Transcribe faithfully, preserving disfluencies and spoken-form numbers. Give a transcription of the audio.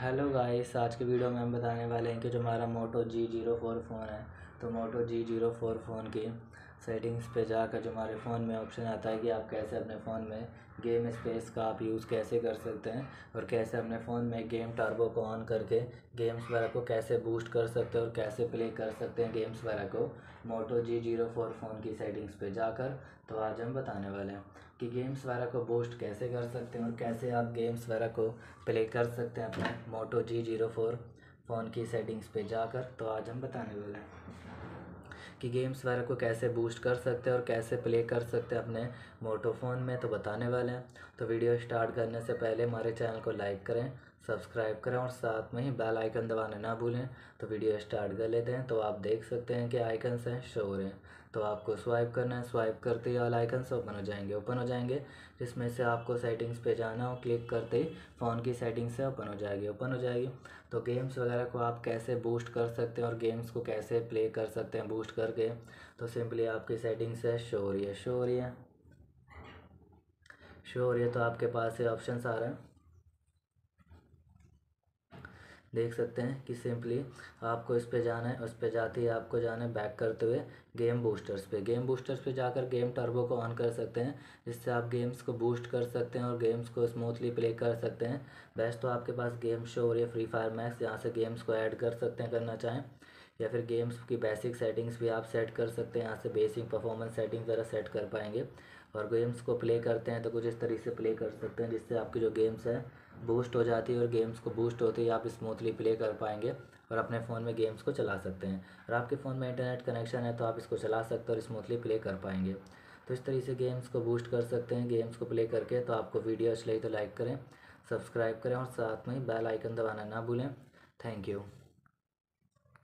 Hello guys, आज के video में हम बताने वाले हैं कि जो हमारा Moto G zero four phone है, तो Moto G zero four phone की सेटिंग्स पे जाकर जो हमारे फ़ोन में ऑप्शन आता है कि आप कैसे अपने फ़ोन में गेम स्पेस का आप यूज़ कैसे कर सकते हैं और कैसे अपने फ़ोन में गेम टर्बो को ऑन करके गेम्स वगैरह को कैसे बूस्ट कर सकते हैं और कैसे प्ले कर सकते हैं गेम्स वगैरह को Moto G zero four phone की सेटिंग्स पे जाकर। तो आज हम बताने वाले हैं कि गेम्स वगैरह को बूस्ट कैसे कर सकते हैं और कैसे आप गेम्स वगैरह को प्ले कर सकते हैं अपने Moto G zero four phone की सेटिंग्स पे जाकर। तो आज हम बताने वाले हैं कि गेम्स वगैरह को कैसे बूस्ट कर सकते हैं और कैसे प्ले कर सकते हैं अपने मोटो फ़ोन में, तो बताने वाले हैं। तो वीडियो स्टार्ट करने से पहले हमारे चैनल को लाइक करें, सब्सक्राइब करें और साथ में ही बेल आइकन दबाना ना भूलें। तो वीडियो स्टार्ट कर लेते हैं। तो आप देख सकते हैं कि आइकन्स हैं शो हो रहे हैं, तो आपको स्वाइप करना है। स्वाइप करते ही ऑल आइकन्स ओपन हो जाएंगे ओपन हो जाएंगे जिसमें से आपको सेटिंग्स पे जाना हो। क्लिक करते ही फ़ोन की सेटिंग्स से ओपन हो जाएगी ओपन हो जाएगी तो गेम्स वगैरह को आप कैसे बूस्ट कर सकते हैं और गेम्स को कैसे प्ले कर सकते हैं बूस्ट करके। तो सिंपली आपकी सेटिंग्स है शो हो रही है शो हो रही है शो हो रही है तो आपके पास ये ऑप्शंस आ रहे हैं, देख सकते हैं कि सिंपली आपको इस पे जाना है। उस पे जाते ही आपको जाना है बैक करते हुए गेम बूस्टर्स पे गेम बूस्टर्स पे जाकर गेम टर्बो को ऑन कर सकते हैं, जिससे आप गेम्स को बूस्ट कर सकते हैं और गेम्स को स्मूथली प्ले कर सकते हैं। बेस्ट तो आपके पास गेम शो हो रही है फ्री फायर मैक्स, यहाँ से गेम्स को ऐड कर सकते हैं करना चाहें, या फिर गेम्स की बेसिक सेटिंग्स भी आप सेट कर सकते हैं। यहाँ से बेसिक परफॉर्मेंस सेटिंग वगैरह सेट कर पाएंगे और गेम्स को प्ले करते हैं तो कुछ इस तरीके से प्ले कर सकते हैं जिससे आपकी जो गेम्स है बूस्ट हो जाती है और गेम्स को बूस्ट होते ही आप स्मूथली प्ले कर पाएंगे और अपने फ़ोन में गेम्स को चला सकते हैं। और आपके फ़ोन में इंटरनेट कनेक्शन है तो आप इसको चला सकते हैं और स्मूथली प्ले कर पाएंगे। तो इस तरीके से गेम्स को बूस्ट कर सकते हैं गेम्स को प्ले करके। तो आपको वीडियो अच्छी लगी तो लाइक करें, सब्सक्राइब करें और साथ में बेल आइकन दबाना ना भूलें। Thank you.